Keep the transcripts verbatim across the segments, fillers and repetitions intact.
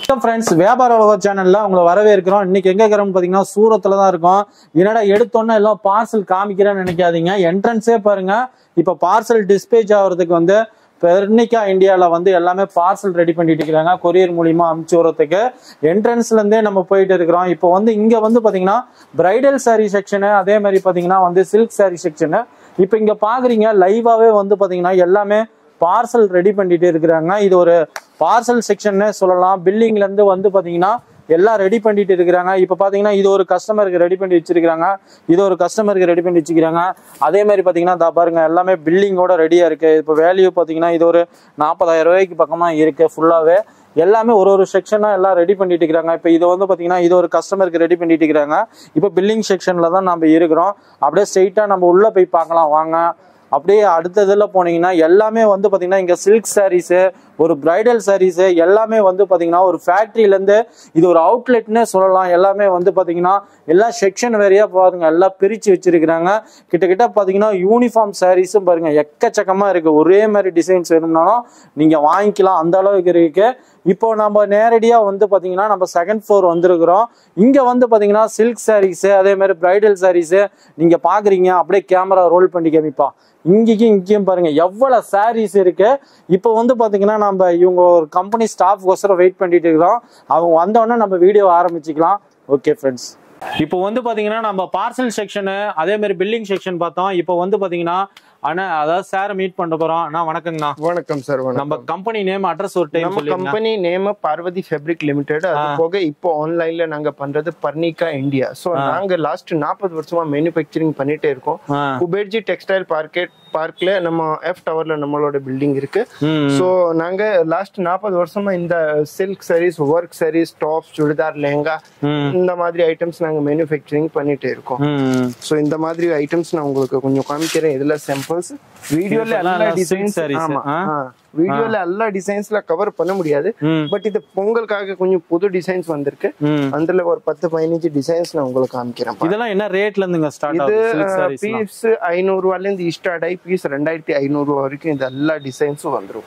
Friends, VIYABARAM channel la ungala வரவேற்கிறோம். இன்னைக்கு எங்க இருக்கறோம்னு பாத்தீங்கன்னா சூரத்ல தான் இருக்கோம். என்னடா எடுத்தோனே எல்லாம் பார்சல் காமிக்கிறேன்னு நினைக்காதீங்க. என்ட்ரன்ஸே பாருங்க. இப்ப பார்சல் டிஸ்பேச் ஆவறதுக்கு வந்து parnika இந்தியால வந்து எல்லாமே பார்சல் ரெடி பண்ணிட்டு இருக்காங்க. கொரியர் மூலமா அனுப்பிச்சு வரதுக்கு என்ட்ரன்ஸ்ல இருந்தே நம்ம போயிட்டு இருக்கோம். இப்போ வந்து இங்க வந்து பாத்தீங்கன்னா பிரைடல் saree செக்ஷன் அதே மாதிரி பாத்தீங்கன்னா வந்து silk saree செக்ஷன். இப்போ இங்க பாக்குறீங்க லைவாவே வந்து பாத்தீங்கன்னா எல்லாமே பார்சல் ரெடி பண்ணிட்டு இருக்காங்க. இது ஒரு பார்சல் செக்ஷன் சொல்லலாம். பில்லிங்ல இருந்து வந்து பாத்தீங்கன்னா எல்லாம் ரெடி பண்ணிட்டு இருக்காங்க. இப்போ பாத்தீங்கன்னா இது ஒரு கஸ்டமருக்கு ரெடி பண்ணி வச்சிருக்காங்க. இது ஒரு கஸ்டமருக்கு ரெடி பண்ணி வச்சிருக்காங்க. அதே மாதிரி பாத்தீங்கன்னா தா பாருங்க எல்லாமே பில்லிங்கோட ரெடியா இருக்கு. இப்போ வேல்யூ பாத்தீங்கன்னா இது ஒரு நாற்பதாயிரம் ரூபாய்க்கு பக்கமா இருக்கு. ஃபுல்லாவே எல்லாமே ஒரு ஒரு செக்ஷனா எல்லாம் ரெடி பண்ணிட்டு இருக்காங்க. இப்போ இது வந்து பாத்தீங்கன்னா இது ஒரு கஸ்டமருக்கு ரெடி பண்ணிட்டு இருக்காங்க. இப்போ பில்லிங் செக்ஷன்ல தான் நம்ம இருக்கிறோம். அப்படியே ஸ்ட்ரெயிட்டா நம்ம உள்ள போய் பார்க்கலாம் வாங்க. அப்படியே அடுத்ததுல போனீங்கன்னா எல்லாமே வந்து பாத்தீங்கன்னா இங்க சில்க் சாரீஸ் ஒரு பிரைடல் சாரீஸ் எல்லாமே வந்து பாத்தீங்கன்னா ஒரு ஃபேக்டரியில இருந்து இது ஒரு அவுட்லெட்னே சொல்லலாம். எல்லாமே வந்து பாத்தீங்கன்னா எல்லா செக்ஷன் வேறையா பாருங்க எல்லாம் பிரிச்சு வச்சிருக்கிறாங்க. கிட்டக்கிட்ட பாத்தீங்கன்னா யூனிஃபார்ம் சாரீஸும் பாருங்க எக்கச்சக்கமா இருக்கு. ஒரே மாதிரி டிசைன்ஸ் வேணும்னாலும் நீங்க வாங்கிக்கலாம் அந்த அளவுக்கு இருக்கு. இப்போ நம்ம நேரடியா வந்து பாத்தீங்கன்னா நம்ம செகண்ட் ஃப்ளோர் வந்திருக்கிறோம். இங்க வந்து பாத்தீங்கன்னா சில்க் சாரீஸ் அதே மாதிரி பிரைடல் சாரீஸ் நீங்க பாக்குறீங்க. அப்படியே கேமரா ரோல் பண்ணி காமிப்பா. இங்கேயும் இங்கேயும் பாருங்க எவ்வளவு சாரீஸ் இருக்கு. இப்போ வந்து பாத்தீங்கன்னா நம்ம இவங்க ஒரு கம்பெனி ஸ்டாஃப் கோசரம் வெயிட் பண்ணிட்டு இருக்கிறோம். அவங்க வந்தோடனே நம்ம வீடியோ ஆரம்பிச்சுக்கலாம். ஓகே ஃப்ரெண்ட்ஸ், இப்போ வந்து பாத்தீங்கன்னா நம்ம பார்சல் செக்ஷன் அதே மாதிரி பில்லிங் செக்ஷன் பார்த்தோம். இப்போ வந்து பாத்தீங்கன்னா அண்ணா அதாவது சார் மீட் பண்ண போறோம். அண்ணா வணக்கங்கண்ணா. வணக்கம் சார். நம்ம கம்பெனி நேம் அட்ரஸ் ஒரு டைம் சொல்லுங்க. Company name Parvathi fabric limited. அது போக இப்போ ஆன்லைன்ல நாங்க பண்றது பர்னிகா இந்தியா. சோ நாங்க லாஸ்ட் நாற்பது வருஷமா மேனுஃபேக்சரிங் பண்ணிட்டே இருக்கோம். குபேர்ஜி டெக்ஸ்டைல் பார்க்கெட் பார்க்ல நம்ம எஃப் டவர்ல நம்மளோட பில்டிங் இருக்கு. சோ நாங்க லாஸ்ட் நாற்பது வருஷமா இந்த silk sarees work sarees tops churidar lehenga இந்த மாதிரி ஐட்டம்ஸ் நாங்க மேனுஃபேக்சரிங் பண்ணிட்டே இருக்கோம். சோ இந்த மாதிரி ஐட்டம்ஸ் நான் உங்களுக்கு கொஞ்சம் காமிக்கிறேன். இதுல சாம்பிள்ஸ் வீடியோல எல்லா டிசைன்ஸ் ஆமா வீடியோல எல்லா டிசைன்ஸ்ல கவர் பண்ண முடியாது. பட் இது பொங்கலுக்காக கொஞ்சம் புது டிசைன்ஸ் வந்திருக்கு. அதுல ஒரு பத்து பதினஞ்சு டிசைன்ஸ் நான் உங்களுக்கு காமிக்கிறேன். இதெல்லாம் என்ன ரேட்ல இருந்துங்க ஸ்டார்ட் ஆகுது? இது பீஸ் ஐநூறு ரூபாயில இருந்து ஸ்டார்ட் ஆகி பீஸ் ரெண்டாயிரத்தி ஐநூறு ரூபாய் வரைக்கும் இந்த எல்லா டிசைன்ஸும் வந்துரும்.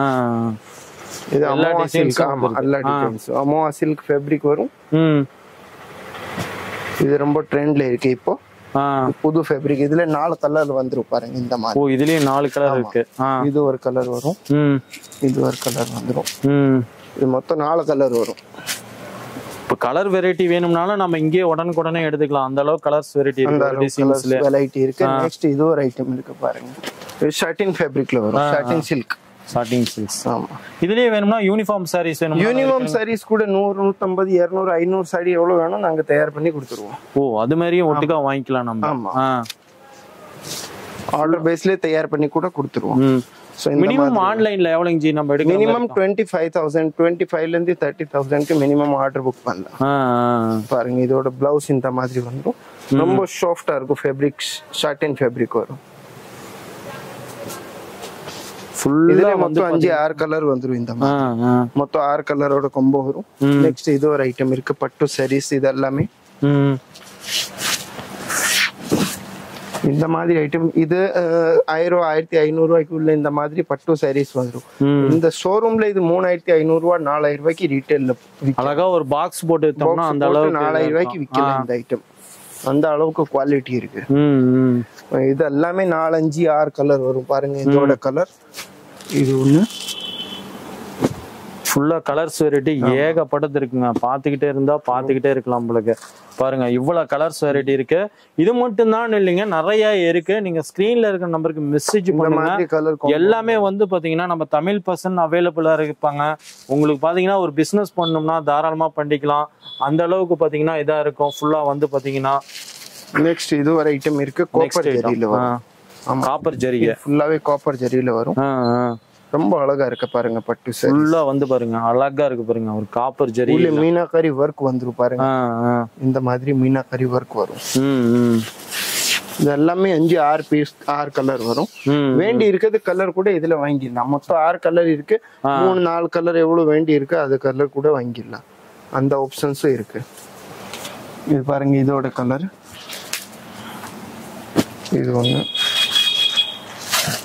இது அமோவா சில்க். ஆமா எல்லா டிசைன்ஸ் அமோவா சில்க் ஃபேப்ரிக் வரும். இது ரொம்ப ட்ரெண்ட்ல இருக்கு இப்போ புது ஃபேப்ரிக். இதுல நாலு கலர் வந்துரும் பாருங்க இந்த மாதிரி. ஓ இதுலயே நாலு கலர் இருக்கு. இது ஒரு கலர் வரும். இது ஒரு கலர் வந்துரும். இது மொத்தம் நாலு கலர் வரும். இப்ப கலர் வெரைட்டி வேணும்னாலும் நம்ம இங்கே உடனுக்குடனே எடுத்துக்கலாம். அந்த அளவுக்கு கலர்ஸ் வெரைட்டி இருக்கு. டிசைன்ஸ்ல வெரைட்டி இருக்கு. நெக்ஸ்ட் இது ஒரு ஐட்டம் இருக்கு பாருங்க. இது ஷாட்டின் ஃபேப்ரிக்ல வரும். Satin silk. Satin silks. ஆமா இதுலயே வேணும்னா யூனிஃபார்ம் சாரீஸ் வேணும். யூனிஃபார்ம் சாரீஸ் கூட நூறு நூற்றம்பது இருநூறு ஐநூறு சாரி எவ்வளவு வேணும் நாங்க தயார் பண்ணி கொடுத்துருவோம். ஓ அது மாதிரியும் ஒட்டுக்கா வாங்கிக்கலாம் நம்ம. ஆமா ஆர்டர் பேஸ்ல தயார் பண்ணி கூட கொடுத்துருவோம். சோ மினிமம் ஆன்லைன்ல எவ்வளவு ஜி நம்ம எடுக்க? மினிமம் இருபத்தி ஐந்து ஆயிரம் இருபத்தி ஐந்து ல இருந்து முப்பது ஆயிரம் க்கு மினிமம் ஆர்டர் புக் பண்ணலாம். பாருங்க இதோட பிளவுஸ் இந்த மாதிரி வந்துரும். ரொம்ப சாஃப்ட்டா இருக்கும். ஃபேப்ரிக் ஷாட்டின் ஃபேப்ரிக் வரும். ஃபுல்லா மொத்தம் அஞ்சு ஆறு கலர் வந்துரும். இந்த மாதிரி மொத்தம் ஆறு கலரோட கொம்போ வரும். நெக்ஸ்ட் இது ஒரு ஐட்டம் இருக்கு பட்டு சாரீஸ். இது எல்லாமே இந்த மாதிரி ஐட்டம். இது ஆயிரம் ஆயிரத்தி ஐநூறு ரூபாய்க்கு உள்ள இந்த மாதிரி பட்டு சாரீஸ் வந்துரும். இந்த ஷோரூம்ல இது மூணாயிரத்தி ஐநூறு ரூபாய் நாலாயிரம் ரூபாய்க்கு ரீட்டைல்ல அழகா ஒரு பாக்ஸ் போட்டு வித்தோம்னா அந்த அளவுக்கு நாலாயிரம் ரூபாய்க்கு விக்கலாம் இந்த ஐட்டம். அந்த அளவுக்கு குவாலிட்டி இருக்கு. இது எல்லாமே நாலஞ்சு ஆறு கலர் வரும் பாருங்க. இதோட கலர் இது ஒண்ணு ஃபுல்லா கலர்ஸ் வெரைட்டி ஏகப்பட்டது இருக்குங்க. பாத்துக்கிட்டே இருந்தா பாத்துக்கிட்டே இருக்கலாம் உங்களுக்கு. பாருங்க இவ்வளவு கலர்ஸ் வெரைட்டி இருக்கு. இது மட்டும் தான் இல்லைங்க, நிறைய இருக்கு. நீங்க ஸ்கிரீன்ல இருக்கிற நம்பருக்கு மெசேஜ் பண்ணுங்க. எல்லாமே வந்து பாத்தீங்கன்னா நம்ம தமிழ் பர்சன் அவைலபிளா இருப்பாங்க. உங்களுக்கு பாத்தீங்கன்னா ஒரு பிசினஸ் பண்ணணும்னா தாராளமா பண்ணிக்கலாம். அந்த அளவுக்கு பாத்தீங்கன்னா இதா இருக்கும். ஃபுல்லா வந்து பாத்தீங்கன்னா நெக்ஸ்ட் இது ஒரு ஐட்டம் இருக்கு. காப்பர் ஜரியில வரும். ஆமா காப்பர் ஜரிகை ஃபுல்லாவே காப்பர் ஜரியில வரும். ரொம்ப அழகா இருக்கு பாருங்க. பட்டு சாரி ஃபுல்லா வந்து பாருங்க அழகா இருக்கு பாருங்க. ஒரு காப்பர் ஜரியில மீனாக்கரி வர்க் வந்துரும் பாருங்க. இந்த மாதிரி மீனாக்கரி வர்க் வரும். இது எல்லாமே அஞ்சு ஆறு பீஸ் ஆறு கலர் வரும். வேண்டி இருக்கிறது கலர் கூட இதுல வாங்கிடலாம். மொத்தம் ஆறு கலர் இருக்கு. மூணு நாலு கலர் எவ்வளவு வேண்டி இருக்கு அது கலர் கூட வாங்கிடலாம். அந்த ஆப்ஷன்ஸும் இருக்கு. இது பாருங்க இதோட கலர். இது ஒண்ணு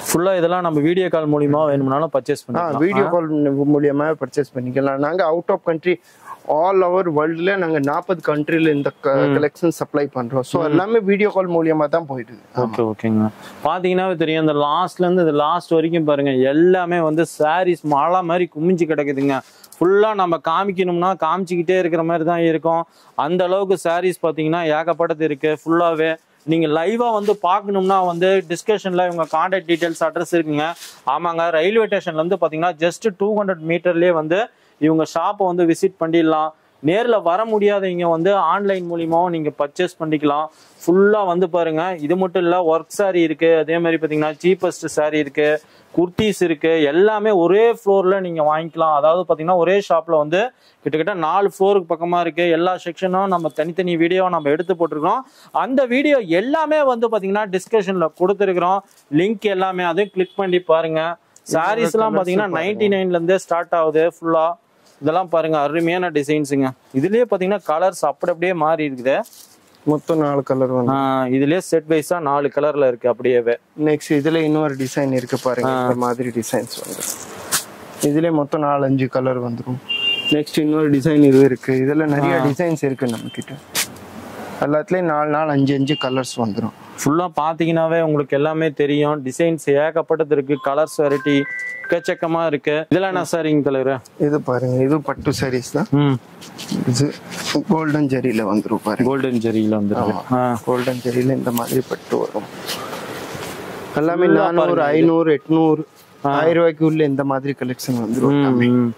ஃபுல்லா இதெல்லாம் நம்ம வீடியோ கால் மூலியமா வேணும்னாலும் பர்ச்சேஸ் பண்ணிக்கலாம். வீடியோ கால் மூலியமா பர்ச்சேஸ் பண்ணிக்கலாம். நாங்க out of country all over வேர்ல்டுல நாங்க நாற்பது கண்ட்ரில இந்த கலெக்ஷன் சப்ளை பண்றோம். ஸோ எல்லாமே வீடியோ கால் மூலியமா தான் போயிடுது. ஓகே ஓகேங்க. பாத்தீங்கன்னா தெரியும் இந்த லாஸ்ட்ல இருந்து இந்த லாஸ்ட் வரைக்கும் பாருங்க எல்லாமே வந்து சாரீஸ் மழை மாதிரி குமிஞ்சு கிடக்குதுங்க. ஃபுல்லா நம்ம காமிக்கணும்னா காமிச்சிக்கிட்டே இருக்கிற மாதிரி தான் இருக்கும். அந்த அளவுக்கு சாரீஸ் பாத்தீங்கன்னா ஏகப்பட்டது இருக்கு. ஃபுல்லாவே நீங்க லைவா வந்து பாக்கணும்னா வந்து டிஸ்கஷன்ல இவங்க கான்டாக்ட் டீடைல்ஸ் அட்ரஸ் இருக்குங்க. ஆமாங்க, ரயில்வே ஸ்டேஷன்ல இருந்து பாத்தீங்கன்னா ஜஸ்ட் டூ ஹண்ட்ரட் மீட்டர்லயே வந்து இவங்க ஷாப்பை வந்து விசிட் பண்ணிடலாம். நேர்ல வர முடியாதவங்க வந்து ஆன்லைன் மூலியமாவும் நீங்க பர்ச்சேஸ் பண்ணிக்கலாம். ஃபுல்லா வந்து பாருங்க, இது மட்டும் இல்ல ஒர்க் சாரி இருக்கு, அதே மாதிரி பாத்தீங்கன்னா சீப்பஸ்ட் சாரி இருக்கு, குர்த்திஸ் இருக்கு, எல்லாமே ஒரே ஃப்ளோர்ல நீங்க வாங்கிக்கலாம். அதாவது பாத்தீங்கன்னா ஒரே ஷாப்ல வந்து கிட்டத்தட்ட நாலு ஃப்ளோருக்கு பக்கமா இருக்கு. எல்லா செக்ஷனும் நம்ம தனித்தனி வீடியோ நம்ம எடுத்து போட்டிருக்கோம். அந்த வீடியோ எல்லாமே வந்து பாத்தீங்கன்னா டிஸ்கஷன்ல கொடுத்துருக்கிறோம். லிங்க் எல்லாமே அதையும் கிளிக் பண்ணி பாருங்க. சாரீஸ் எல்லாம் பாத்தீங்கன்னா நைன்டி நைன்ல இருந்தே ஸ்டார்ட் ஆகுது. ஃபுல்லா இதெல்லாம் பாருங்க அருமையான டிசைன்ஸுங்க. இதுலயே பாத்தீங்கன்னா கலர்ஸ் அப்படி அப்படியே மாறி இருக்குது. மொத்தம் நாலு கலர் வந்து இதுலயே செட் வைஸா நாலு கலர்ல இருக்கு அப்படியே. நெக்ஸ்ட் இதுல இன்னொரு டிசைன் இருக்கு பாருங்க, இந்த மாதிரி டிசைன்ஸ் வந்து இதுல மொத்தம் நாலு அஞ்சு கலர் வந்துடும். நெக்ஸ்ட் இன்னொரு டிசைன் இது இருக்கு. இதுல நிறைய டிசைன்ஸ் இருக்கு நம்ம கிட்ட. எல்லாத்துலயும் நாலு நாலு அஞ்சு அஞ்சு கலர்ஸ் வந்துடும். ஃபுல்லா பாத்தீங்கன்னாவே உங்களுக்கு எல்லாமே தெரியும். டிசைன்ஸ் ஏகப்பட்டது இருக்கு, கலர்ஸ் வெரைட்டி எக்கச்சக்கமா இருக்கு. இதெல்லாம் என்ன சாரிங்க கலர்? இது பாருங்க, இது பட்டு சாரீஸ் தான். இது கோல்டன் ஜெரியில வந்துரும் பாருங்க. கோல்டன் ஜெரியில வந்துரும். கோல்டன் ஜெரியில இந்த மாதிரி பட்டு வரும். எல்லாமே நானூறு ஐநூறு எட்நூறு ஆயிரம் ரூபாய்க்கு உள்ள இந்த மாதிரி கலெக்ஷன் வந்துரும்.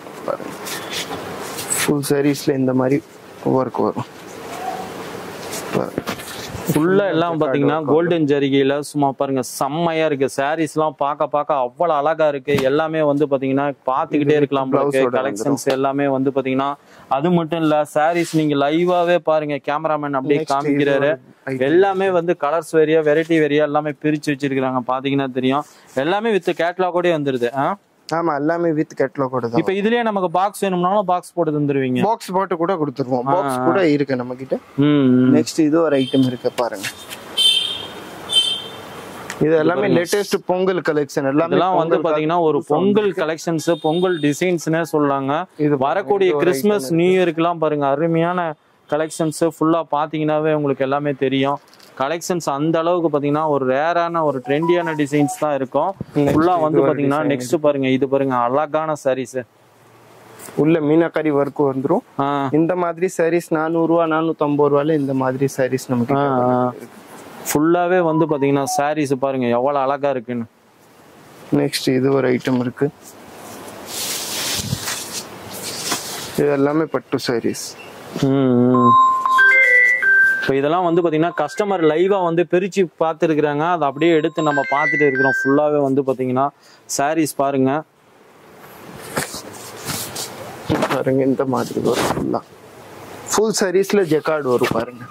ஃபுல் சாரீஸ்ல இந்த மாதிரி ஒர்க் வரும். ஃபுல்லா எல்லாம் பாத்தீங்கன்னா கோல்டன் ஜரிகையில சும்மா பாருங்க செம்மையா இருக்கு. சாரீஸ் எல்லாம் பாக்க பாக்க அவ்வளவு அழகா இருக்கு. எல்லாமே வந்து பாத்தீங்கன்னா பாத்துக்கிட்டே இருக்கலாம். கலெக்ஷன்ஸ் எல்லாமே வந்து பாத்தீங்கன்னா அது மட்டும் இல்ல, சாரீஸ் நீங்க லைவாவே பாருங்க, கேமராமேன் அப்படியே காமிக்கிறாரு. எல்லாமே வந்து கலர்ஸ் வேரியா வெரைட்டி வேரியா எல்லாமே பிரிச்சு வச்சிருக்காங்க. பாத்தீங்கன்னா தெரியும் எல்லாமே வித் கேட்டலாகோட வந்துருது. ஆமா, எல்லாமே வித் கேட்டலாகோட தான். இப்போ இதுலயே நமக்கு பாக்ஸ் வேணும்னாலும் பாக்ஸ் போட்டு தந்துருவீங்க. பாக்ஸ் போட்டு கூட கொடுத்துருவோம். பாக்ஸ் கூட இருக்கு நம்ம கிட்ட. நெக்ஸ்ட் இது ஒரு ஐட்டம் இருக்கு பாருங்க. இது எல்லாமே லேட்டஸ்ட் பொங்கல் கலெக்ஷன். எல்லாமே வந்து பாத்தீங்கன்னா ஒரு பொங்கல் கலெக்ஷன்ஸ், பொங்கல் டிசைன்ஸ்னே சொல்லாங்க. இது வரக்கூடிய கிறிஸ்மஸ் நியூ இயர்க்குலாம் பாருங்க அருமையான கலெக்ஷன்ஸ். ஃபுல்லா பாத்தீங்கன்னாவே உங்களுக்கு எல்லாமே தெரியும். கலெக்ஷன்ஸ் அந்த அளவுக்கு பாத்தீங்கன்னா ஒரு ரேரான ஒரு ட்ரெண்டியான டிசைன்ஸ் தான் இருக்கும். ஃபுல்லா வந்து பாத்தீங்கன்னா நெக்ஸ்ட் பாருங்க, இது பாருங்க அழகான சாரீஸ். உள்ள மீனாக்காரி ஒர்க் வந்துரும். இந்த மாதிரி சாரீஸ் நானூறு ரூபா நானூத்தி ஐம்பது ரூபால இந்த மாதிரி சாரீஸ் நமக்கு ஃபுல்லாவே வந்து பாத்தீங்கன்னா சாரீஸ் பாருங்க எவ்வளவு அழகா இருக்குன்னு. நெக்ஸ்ட் இது ஒரு ஐட்டம் இருக்கு. இது எல்லாமே பட்டு சாரீஸ். இப்போ இதெல்லாம் வந்து பாத்தீங்கன்னா கஸ்டமர் லைவா வந்து பிரிச்சு பார்த்துருக்குறாங்க. அதை அப்படியே எடுத்து நம்ம பார்த்துட்டு இருக்கிறோம். ஃபுல்லாவே வந்து பாத்தீங்கன்னா சாரீஸ் பாருங்க பாருங்க இந்த மாதிரி வரும். ஃபுல்லா ஃபுல் சாரீஸ்ல ஜெக்கார்டு வரும் பாருங்க.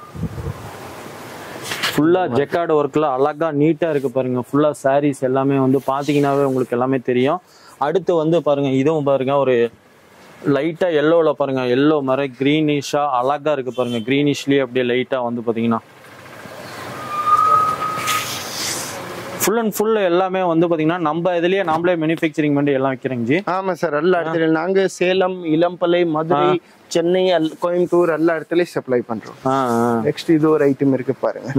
ஃபுல்லா ஜெக்கார்டு ஒர்க்ல அழகா நீட்டா இருக்கு பாருங்க. ஃபுல்லா சாரீஸ் எல்லாமே வந்து பாத்தீங்கன்னாவே உங்களுக்கு எல்லாமே தெரியும். அடுத்து வந்து பாருங்க, இதுவும் பாருங்க ஒரு லைட்டா எல்லோல பாருங்க, எல்லோ மாதிரி கிரீனிஷா அழகா இருக்கு பாருங்க. கிரீனிஷ்லயே அப்படியே லைட்டா வந்து பாத்தீங்கன்னா ஃபுல் அண்ட் ஃபுல் எல்லாமே வந்து பாத்தீங்கன்னா நம்ம இதுலயே நாமளே மேனுஃபேக்சரிங் பண்ணி எல்லாம் வைக்கிறோங்க ஜி. ஆமா சார், எல்லா இடத்துலயும் நாங்க சேலம், இளம்பலை, மதுரை, சென்னை, கோயம்புத்தூர் எல்லா இடத்துலயும் சப்ளை பண்றோம். நெக்ஸ்ட் இது ஒரு ஐட்டம் இருக்கு பாருங்க.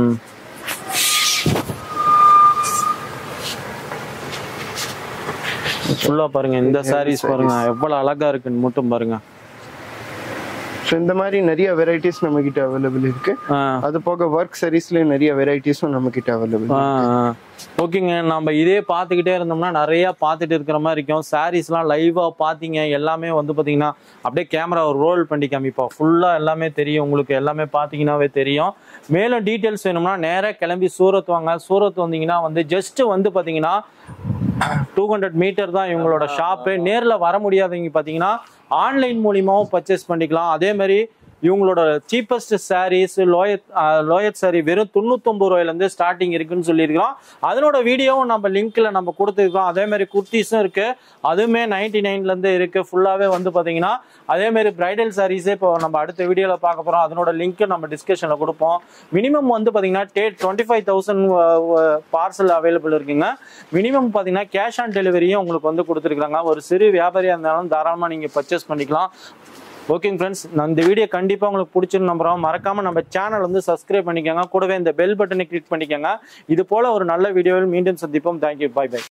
ஃபுல்லா பாருங்க இந்த சாரீஸ் பாருங்க எவ்வளவு அழகா இருக்குன்னு மட்டும் பாருங்க. இந்த மாதிரி நிறைய வெரைட்டிஸ் நம்ம கிட்ட அவைலபிள் இருக்கு. அது போக ஒர்க் சாரீஸ்லயும் நிறைய வெரைட்டிஸும் நம்ம கிட்ட அவைலபிள். ஓகேங்க, நம்ம இதே பார்த்துக்கிட்டே இருந்தோம்னா நிறைய பார்த்துட்டு இருக்கிற மாதிரி இருக்கும். சாரீஸ் எல்லாம் லைவா பாத்தீங்க எல்லாமே வந்து பாத்தீங்கன்னா அப்படியே கேமரா ஒரு ரோல் பண்ணி காமிப்பா. ஃபுல்லா எல்லாமே தெரியும் உங்களுக்கு. எல்லாமே பாத்தீங்கன்னாவே தெரியும். மேலும் டீட்டெயில்ஸ் வேணும்னா நேரா கிளம்பி சூரத் வாங்க. சூரத் வந்தீங்கன்னா வந்து ஜஸ்ட் வந்து பாத்தீங்கன்னா டூ ஹண்ட்ரட் மீட்டர் தான் இவங்களோட ஷாப்பு. நேர்ல வர முடியாதவங்க பாத்தீங்கன்னா ஆன்லைன் மூலியமாவும் பர்ச்சேஸ் பண்ணிக்கலாம். அதே மாதிரி இவங்களோட சீப்பஸ்ட் சாரீஸ் லோயத் லோயத் சாரி வெறும் தொண்ணூத்தொன்பது ரூபாயில இருந்து ஸ்டார்டிங் இருக்குன்னு சொல்லியிருக்கிறோம். அதனோட வீடியோவும் நம்ம லிங்க்ல நம்ம கொடுத்துருக்கோம். அதே மாதிரி குர்த்திஸும் இருக்கு, அதுவுமே நைன்டி நைன்ல இருந்து இருக்கு. ஃபுல்லாவே வந்து பாத்தீங்கன்னா அதே மாதிரி பிரைடல் சாரீஸே இப்போ நம்ம அடுத்த வீடியோல பார்க்க போறோம். அதனோட லிங்க் நம்ம டிஸ்கஷன்ல கொடுப்போம். மினிமம் வந்து பாத்தீங்கன்னா twenty five thousand parcel available இருக்குங்க. மினிமம் பாத்தீங்கன்னா கேஷ் ஆன் டெலிவரியும் உங்களுக்கு வந்து கொடுத்துருக்காங்க. ஒரு சிறு வியாபாரியா இருந்தாலும் தாராளமா நீங்க பர்ச்சேஸ் பண்ணிக்கலாம். ஓகேங்க ஃப்ரெண்ட்ஸ், நான் இந்த வீடியோ கண்டிப்பாக உங்களுக்கு பிடிச்சிருந்து நம்புறோம். மறக்காம நம்ம சேனல் வந்து சப்ஸ்கிரைப் பண்ணிக்கோங்க. கூடவே இந்த பெல் பட்டனை கிளிக் பண்ணிக்கோங்க. இது போல ஒரு நல்ல வீடியோவில் மீண்டும் சந்திப்போம். Thank you, bye by.